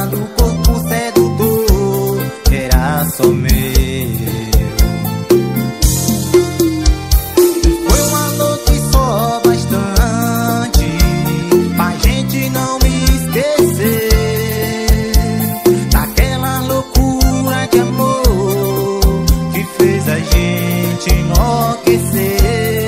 do corpo sedutor era só meu. Foi uma noite só bastante pra gente não me esquecer daquela loucura de amor que fez a gente enlouquecer.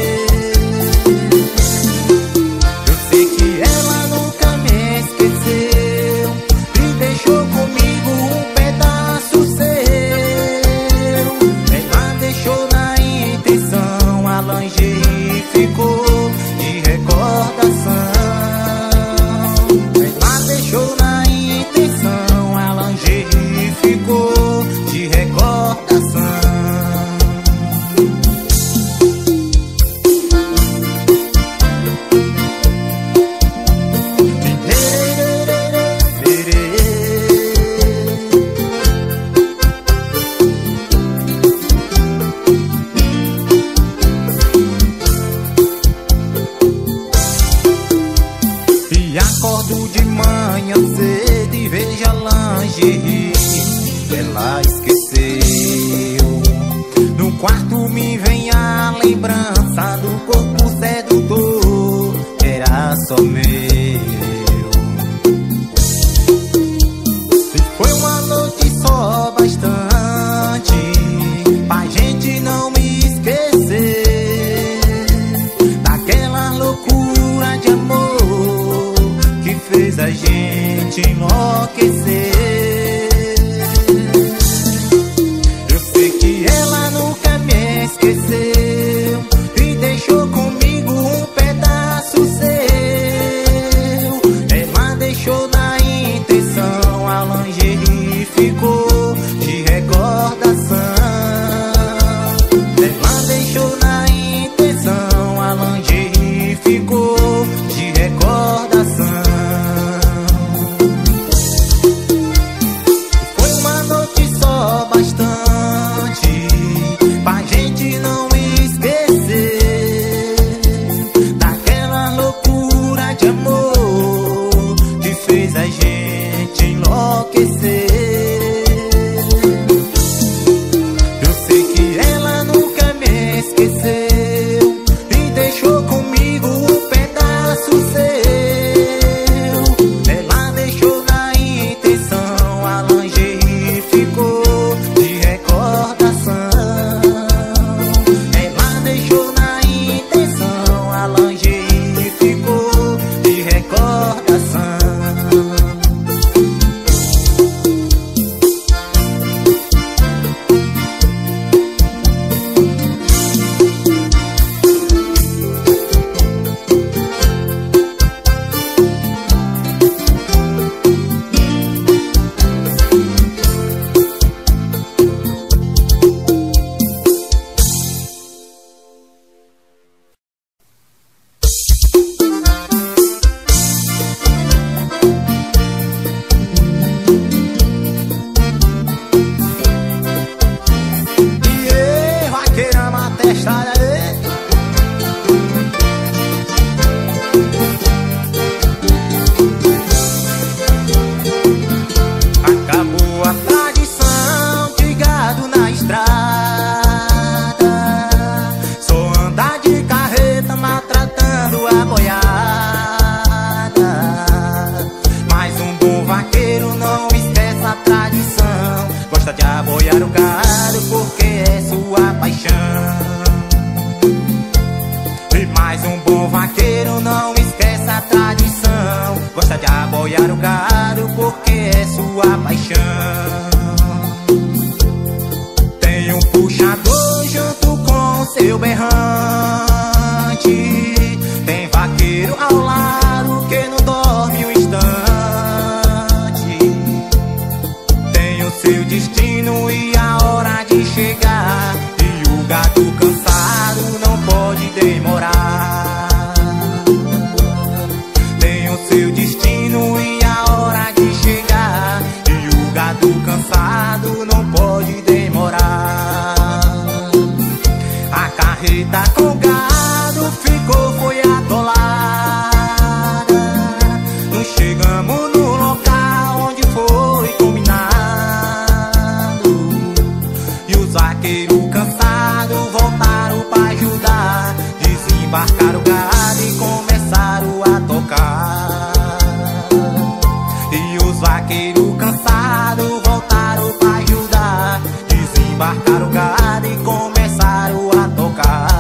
Acordo de manhã cedo e vejo a lingerie que ela esqueceu. No quarto me vem a lembrança do corpo sedutor que era só meu. E foi uma noite só bastante pra gente não me esquecer daquela loucura de amor que fez a gente enlouquecer. Eu sei que ela nunca me esqueceu e deixou comigo um pedaço seu. Ela deixou na intenção, a lingerie ficou de recordação. Ela deixou na intenção, a lingerie ficou de recordação. Eu sei que ela nunca me esqueceu e deixou comigo um pedaço seu. Ela deixou na intenção, a lingerie ficou de recordação. Ela deixou na intenção, a lingerie ficou de recordação. Acabou a tradição de gado na estrada, só andar de carreta maltratando a boiada. Mas um bom vaqueiro não esquece a tradição, gosta de aboiar o gado porque é sua paixão. E mais um bom vaqueiro não esquece a tradição, gosta de aboiar o gado porque é sua paixão. Tem um puxador junto com seu berrante, tem vaqueiro ao lado que não dorme um instante. Tem o seu destino e a hora de chegar, e o gado cansado não pode demorar. Tem o seu destino e a hora de chegar, e o gado cansado não pode demorar. A carreta com gado ficou, foi atolada. Não chegamos no local onde foi Os vaqueiros cansados voltaram pra ajudar, desembarcaram o gado e começaram a tocar.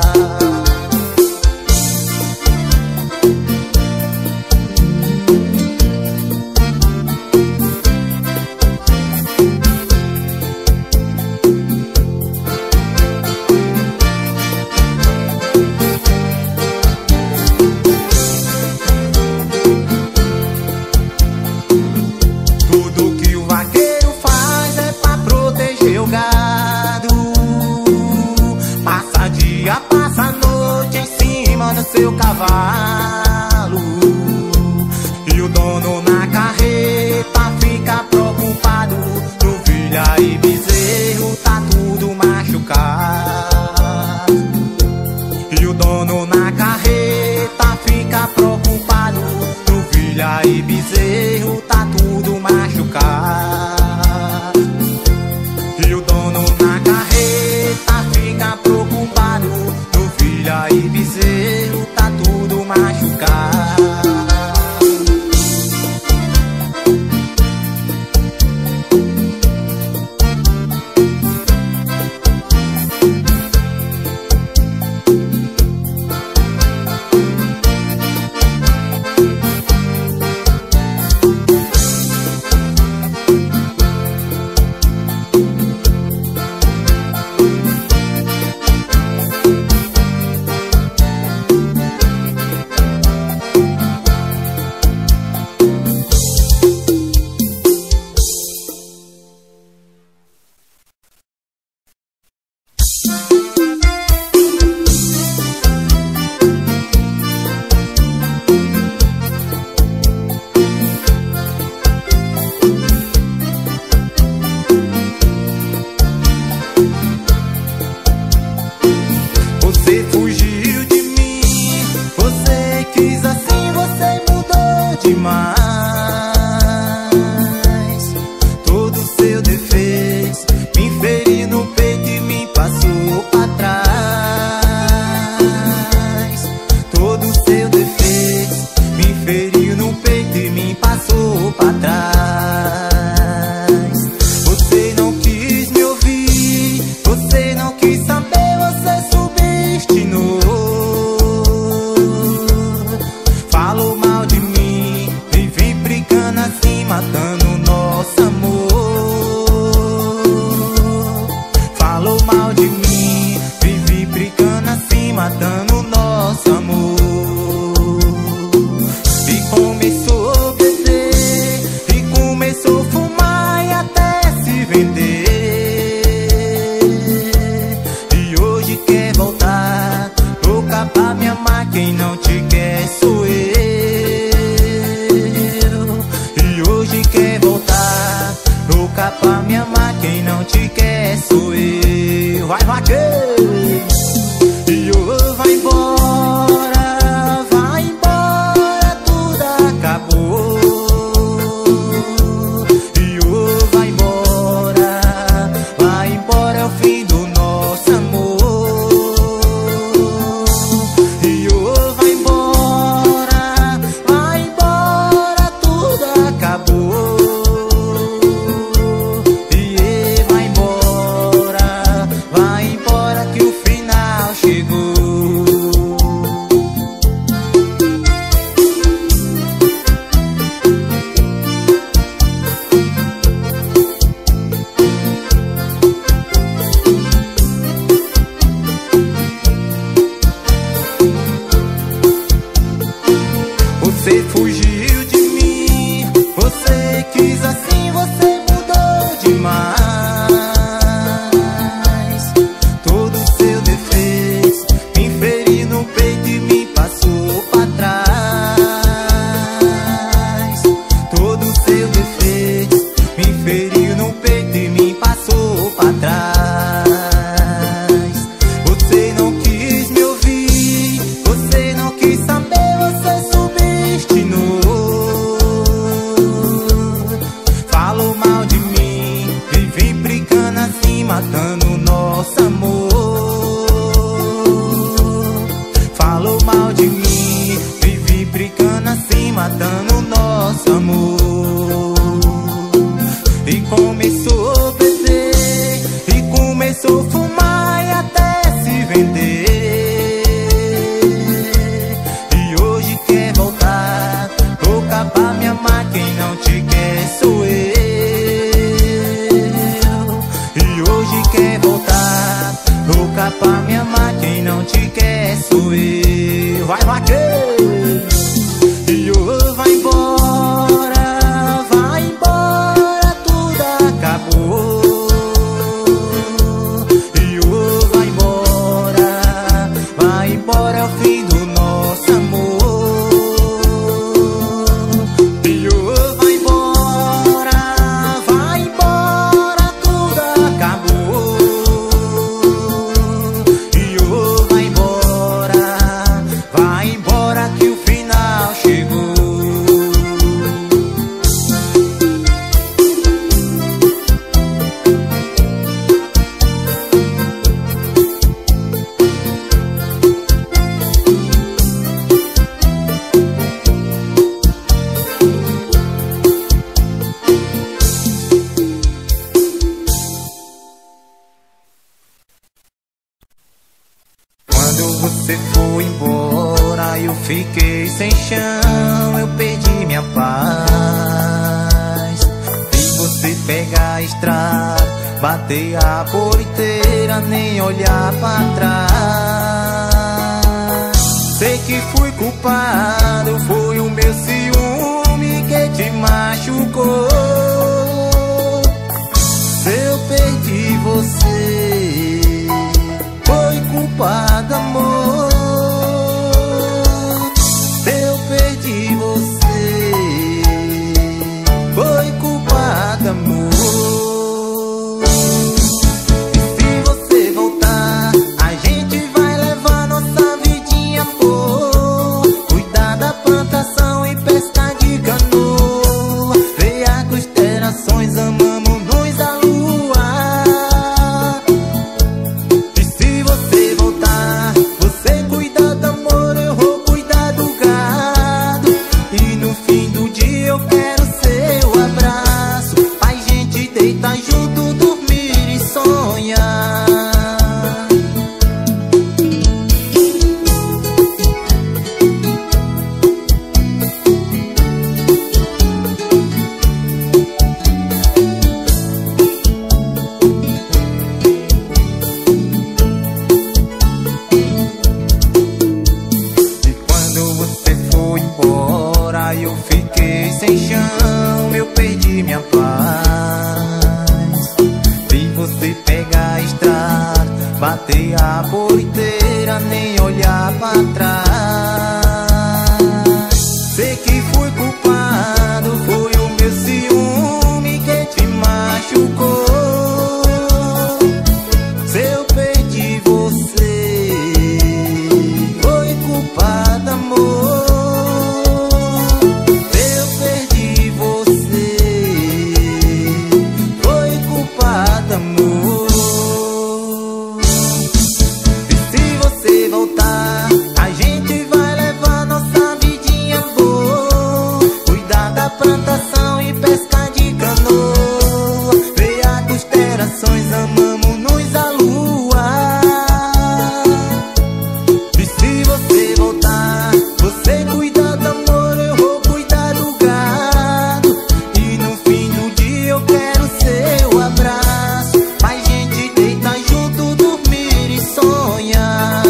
Seu cavalo, e o dono na carreta fica preocupado. Novilha e bezerro tá tudo machucado. E o dono na carreta fica preocupado. Novilha e bezerro tá tudo machucado. E o dono na carreta fica preocupado. Novilha e bezerro tá tudo machucado. matando nosso amor. fiquei sem chão, eu perdi minha paz. Vi você pegar a estrada, bater a porteira, nem olhar pra trás. Sei que fui culpado, foi o meu ciúme que te machucou. Se eu perdi você, foi culpado, amor. Se eu perdi você, foi culpado, amor. E se você voltar, a gente vai levar nossa vidinha, pô. Cuidar da plantação e pescar de canoa. Ver as constelações, amamos nós a lua. E se você voltar, você cuida do amor, eu vou cuidar do gado. E no fim do dia eu quero seu abraço, a gente deitar junto, dormir e sonhar. E quando você foi embora, eu fiquei sem chão, eu perdi minha paz. Vi você pegar a estrada, bater a porteira, nem olhar pra trás. Sei que fui culpado, foi o meu ciúme que te machucou. Se eu perdi você, foi culpado, amor. Se eu perdi você, foi culpado, amor. E se você voltar, a gente vai levar nossa vidinha boa. Cuidar da plantação e pescar de canoa. Ver as constelações, amamos nós a lua. E se você voltar, você cuida do amor, eu vou cuidar do gado. E no fim do dia eu quero seu abraço, a gente deitar junto, dormir e sonhar.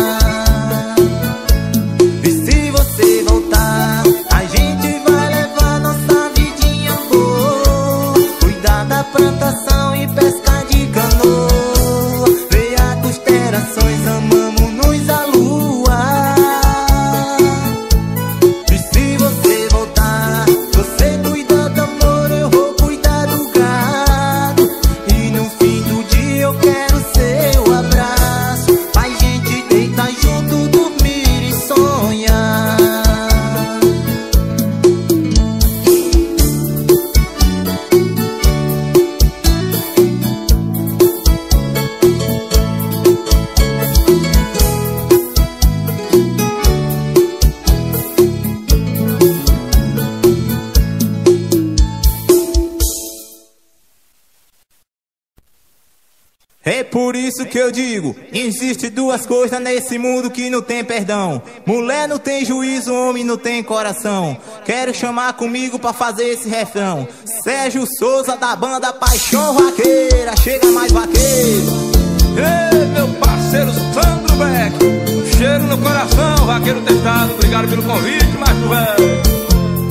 E se você voltar, a gente vai levar nossa vidinha boa. Cuidar da plantação e pescar de canoa. Ver as constelações, amamos nós a lua. E se você voltar, você cuida do amor, eu vou cuidar do gado. E no fim do dia eu quero seu abraço, a gente deitar junto, dormir e sonhar. É por isso que eu digo, existe duas coisas nesse mundo que não tem perdão. Mulher não tem juízo, homem não tem coração. Quero chamar comigo pra fazer esse refrão. Sérgio Souza da banda Paixão Vaqueira, chega mais vaqueiro. Ei, meu parceiro Sandro Beck, cheiro no coração, vaqueiro testado. Obrigado pelo convite, macho velho.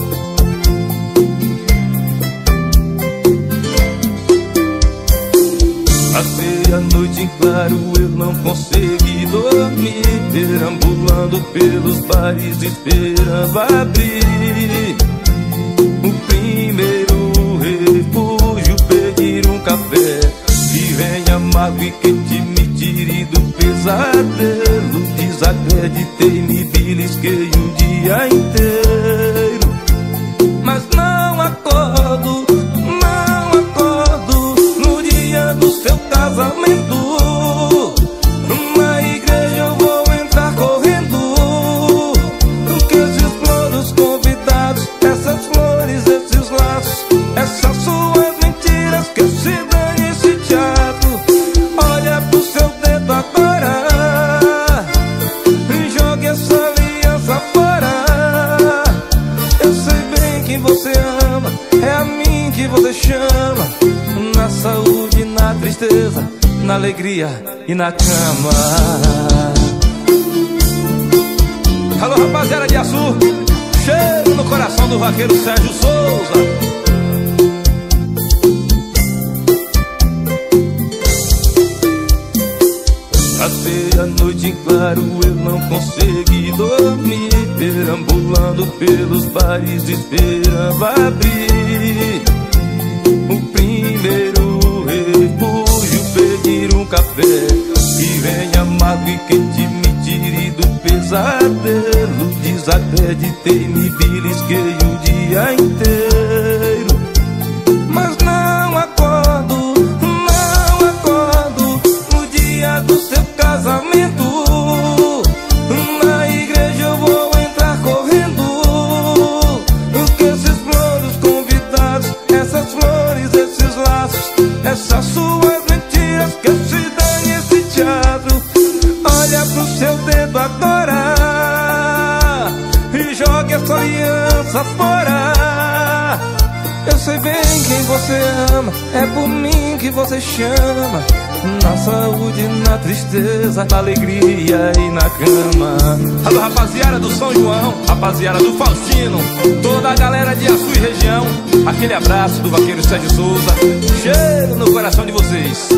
Passei a noite em claro, eu não consegui dormir, perambulando pelos bares, esperando abrir o primeiro refúgio, pedir um café que venha amargo e quente, me tire do pesadelo. Desacreditei, me belisquei um dia inteiro, mas não acordo, não acordo no dia do seu casamento. Numa igreja eu vou entrar correndo, que esses flores convidados, essas flores, esses laços, essas suas mentiras, que se dane esse teatro. Olha pro seu dedo agora, jogue essa aliança fora. você ama, é a mim que você chama. Na saúde, na tristeza, na alegria e na cama. Alô, rapaziada de Açu, cheiro no coração do vaqueiro Sérgio Souza. Passei a noite em claro, eu não consegui dormir, perambulando pelos bares, esperando abrir o primeiro refúgio, pedir um café que venha amargo e quente, me tire do pesadelo. Desacreditei, me belisquei o dia inteiro, mas não acordo, não acordo no dia do seu casamento. Na igreja eu vou entrar correndo, porque esses flores convidados, essas flores, esses laços, essas suas mentiras, que se dane esse teatro. Olha pro seu dedo agora e jogue essa aliança fora. Eu sei bem quem você ama, é por mim que você chama. Na saúde, na tristeza, na alegria e na cama. Alô, rapaziada do São João, rapaziada do Faustino, toda a galera de Açu e região, aquele abraço do vaqueiro Sérgio Souza. Cheiro no coração de vocês.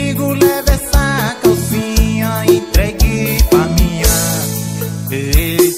Entregue pra minha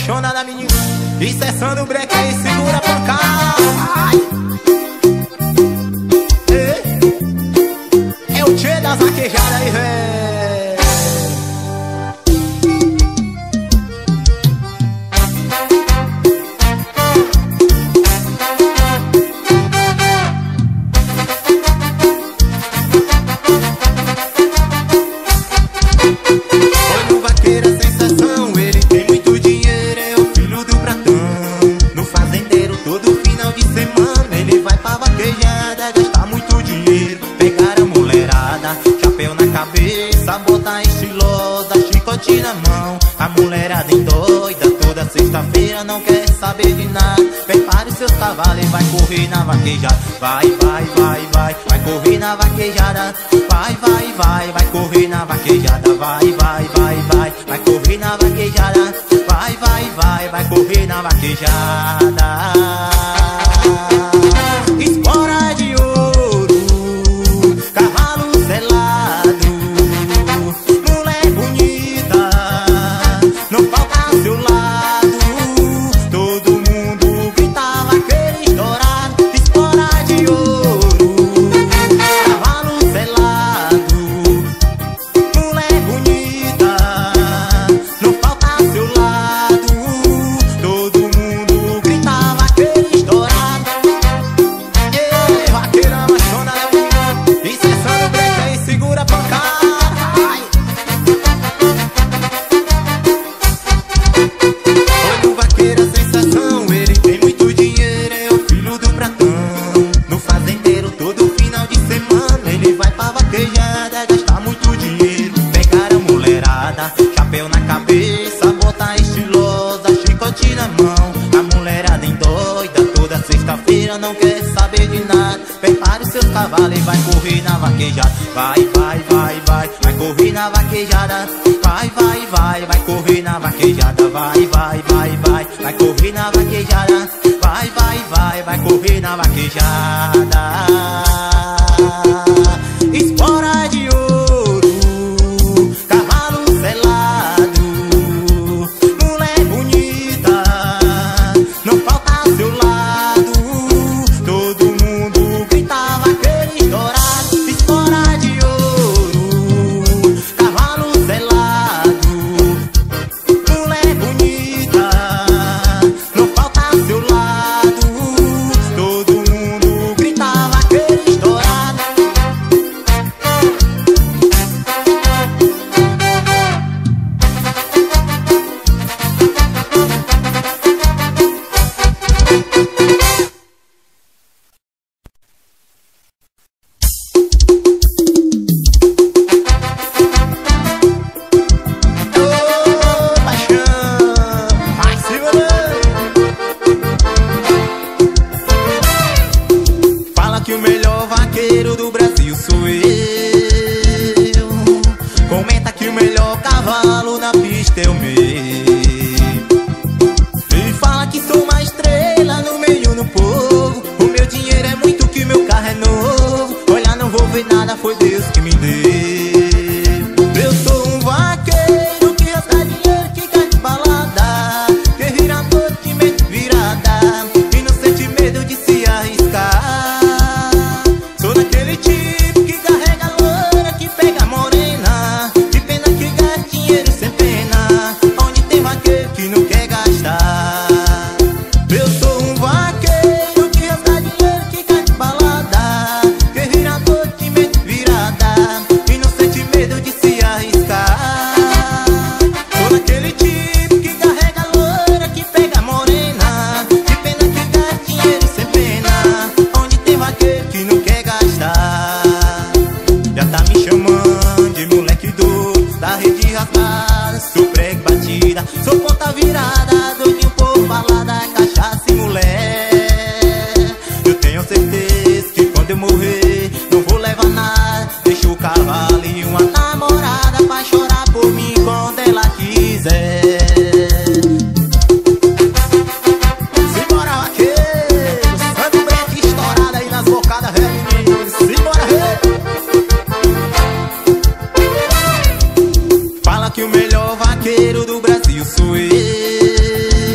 apaixonada, menina. E cessando o break aí, segura a pancada. É o tchê das vaquejadas aí, véi. Na mão, a mulherada endoida, toda sexta-feira não quer saber de nada. Prepare os seus cavalos e vai correr na vaquejada. Vai, vai, vai, vai, vai correr na vaquejada. Vai, vai, vai, vai correr na vaquejada. Vai, vai, vai, vai, vai correr na vaquejada. Vai, vai, vai, vai correr na vaquejada. Espora de ouro, cavalo selado, mulher bonita, não falta ao seu lado. Todo mundo gritava aquele estourado. Espora de ouro, cavalo selado, mulher bonita, não falta ao seu lado. Todo mundo gritava aquele estourado. Ei, vaqueira machona, e cessando o break aí, segura a pancada. Olha o vaqueiro, a sensação, ele tem muito dinheiro, é o filho do pratão. No fazendeiro, todo final de semana, ele vai pra vaquejada, gastar muito dinheiro. Pegar a mulherada, chapéu na cabeça, botar estilosa, chicote na mão. A mulherada endoida, toda sexta-feira não quer saber de nada. Prepare os seus cavalos e vai correr na vaquejada. Vai, vai, vai, vai, vai correr na vaquejada. Vai, vai, vai, vai correr na vaquejada. Vai, vai, vai, vai, vai correr na vaquejada. Vai, vai, vai, vai correr na vaquejada. Espora de ouro, cavalo selado, mulher bonita, não falta ao seu lado. Todo mundo gritava aquele estourado. Espora de ouro, cavalo selado, mulher bonita, não falta ao seu lado. Todo mundo gritava aquele estourado. Ô, paixão, vai se valer. Fala que o melhor vaqueiro do Brasil sou eu. Comenta que o melhor cavalo na pista é o meu. E fala que sou uma estrela no meio, no povo. O meu dinheiro é muito, que meu carro é novo. Olha, não vou ver nada, foi Deus que me deu. Eu sou um vaqueiro que rasga dinheiro, que cai de balada, que vira a noite meio virada e não sente medo de se arriscar. Sou daquele tipo que carrega a loira, que pega a morena, de pena que gasta dinheiro sem pena, onde tem vaqueiro que não quer gastar. Eu sou um vaqueiro que rasga dinheiro, que cai de balada, que vira a noite meio virada e não sente medo de se arriscar. Sou daquele tipo que carrega a loira, que pega a morena, de pena que gasta dinheiro sem pena, onde tem vaqueiro que não quer gastar. Já tá me chamando de moleque doido, da rede rasgada, sou prego batida, sou ponta virada, doidinho por balada, cachaça e mulher. Eu tenho certeza que quando eu morrer não vou levar nada, deixo o cavalo e uma namorada pra chorar por mim quando ela quiser. Simbora, vaqueiro, sangue break estourado aí nas bocadas, velho menino. Simbora, rei. Fala que o melhor vaqueiro do Brasil sou eu.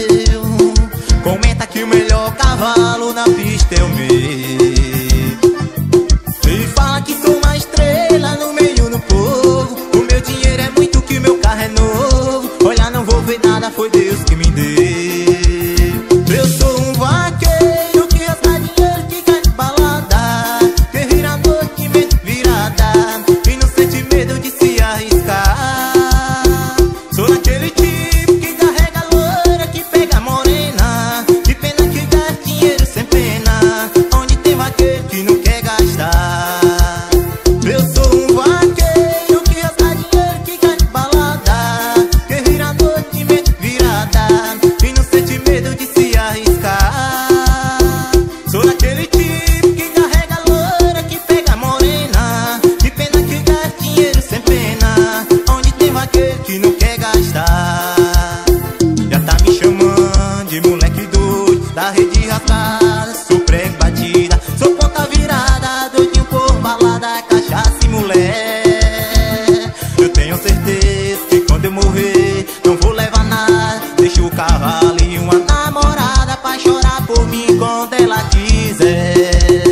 medo de se arriscar. Sou daquele tipo que carrega a loira, que pega a morena, de pena que gasta dinheiro sem pena, onde tem vaqueiro que não quer gastar. Eu sou um vaqueiro que gasta dinheiro, que cai de balada, que vira a noite meio virada e não sente medo de se arriscar. Sou daquele tipo que carrega a loira, que pega a morena, de pena que gasta dinheiro sem pena, onde tem vaqueiro que não quer gastar. Já tá me chamando de moleque doido, da rede rasgada, sou prego batida, sou ponta virada, doidinho por balada, cachaça e mulher. Eu tenho certeza que quando eu morrer não vou levar nada, deixo o cavalo e uma namorada pra chorar por mim quando ela quiser.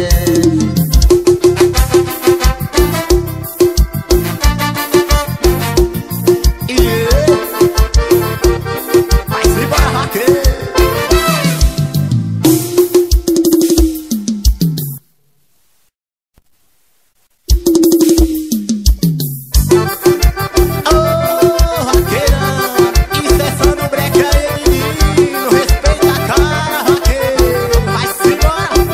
Vai se embora, vaqueiro. Ô, vaqueirão, incessando o breque aí, menino, respeita a cara, vaqueiro. Vai se embora.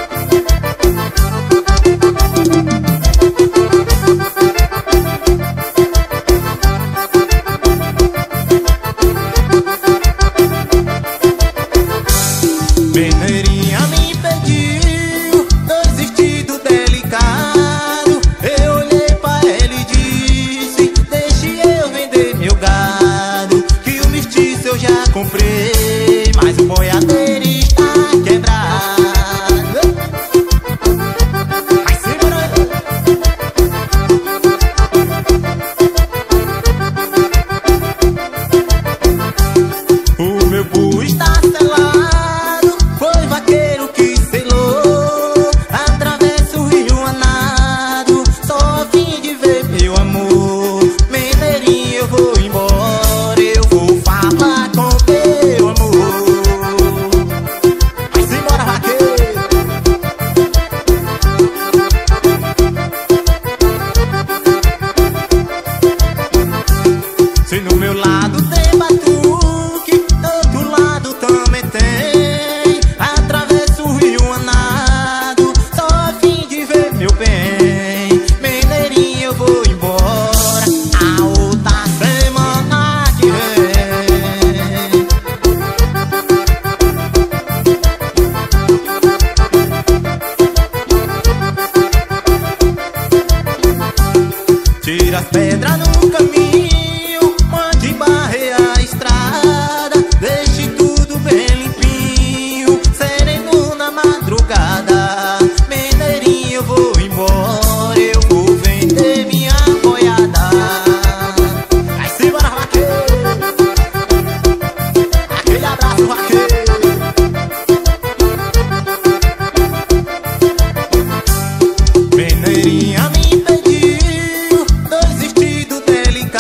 Peneirinha me pediu 2 vestidos delicados. Eu olhei pra ele e disse: deixe eu vender meu gado, que o mestiço eu já comprei, mas o boiadeiro está quebrado. Vai se embora. O meu burro está selado, foi vaqueiro que selou. Atravesso o rio a nado, só a fim de ver meu amor. Mineirinho, eu vou embora, eu vou falar com meu amor. Vai se embora, vaqueiro. Se no meu lado tem batuque, do outro lado também tem. Atravesso o rio a nado, só a fim de ver meu bem. Mineirinho, eu vou embora, a outra semana que vem. Tira as pedras no caminho, mande barrear a estrada, deixe tudo bem limpinho, sereno na madrugada. Mineirinho, eu vou embora, eu vou vender minha boiada. Vai se embora, vaqueiro. Aquele abraço, vaqueiro. Mineirinha me pediu 2 vestidos delicados.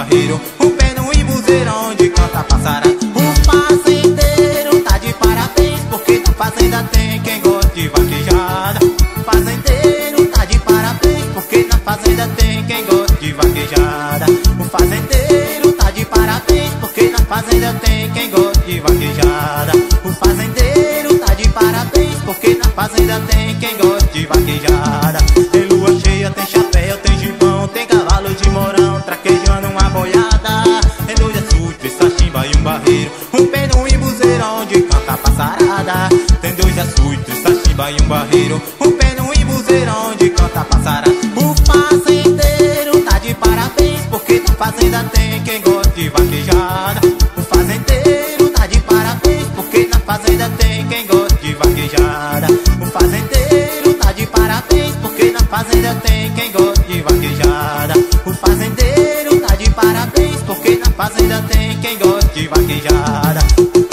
barreiro, um pé no embuzeiro onde canta passarada. O fazendeiro tá de parabéns, porque na fazenda tem quem gosta de vaquejada. O fazendeiro tá de parabéns, porque na fazenda tem quem gosta de vaquejada. O fazendeiro tá de parabéns, porque na fazenda tem quem gosta de vaquejada. O fazendeiro tá de parabéns, porque na fazenda tem quem gosta de vaquejada. Tem lua cheia, tem chapéu, tem gibão, tem cavalo de morão traquejando uma boiada. Tem dois açudes, sachimba e um barreiro, um pé no embuzeiro onde canta a passarada. Tem dois açudes, sachimba e um barreiro, um pé no embuzeiro onde canta a passarada. O fazendeiro tá de parabéns, porque na fazenda tem quem gosta de vaquejada. O fazendeiro tá de parabéns, porque na fazenda tem quem gosta de vaquejada. O fazendeiro tá de parabéns, porque na fazenda tem quem gosta de vaquejada. O fazendeiro tá de parabéns, porque na fazenda tem quem gosta de vaquejada.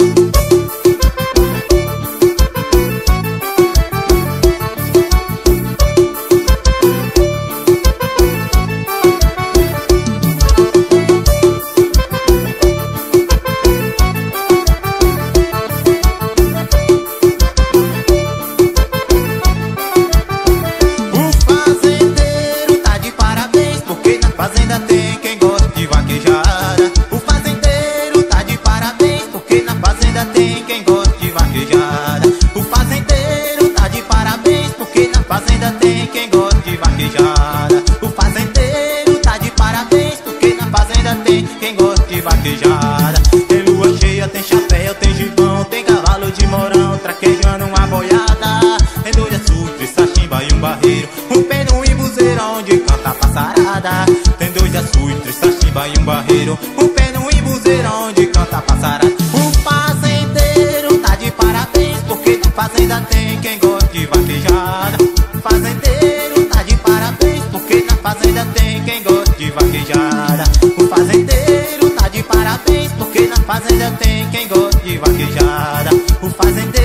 Fazenda tem quem gosta de vaquejada. O fazendeiro tá de parabéns, porque na fazenda tem quem gosta de vaquejada. O fazendeiro tá de parabéns, porque na fazenda tem quem gosta de vaquejada. O fazendeiro tá de parabéns, porque na fazenda tem quem gosta de vaquejada. Tem lua cheia, tem chapéu, tem gibão, tem cavalo de morão traquejando uma boiada. Tem dois açudes, sachimba e um barreiro, um pé no embuzeiro onde canta a passarada. Tem dois açudes, sachimba e um barreiro, um pé no embuzeiro onde canta a passarada. O fazendeiro tá de parabéns, porque na fazenda tem quem gosta de vaquejada. O fazendeiro tá de parabéns, porque na fazenda tem quem gosta de vaquejada. O fazendeiro tá de parabéns, porque na fazenda tem quem gosta de vaquejada. O fazendeiro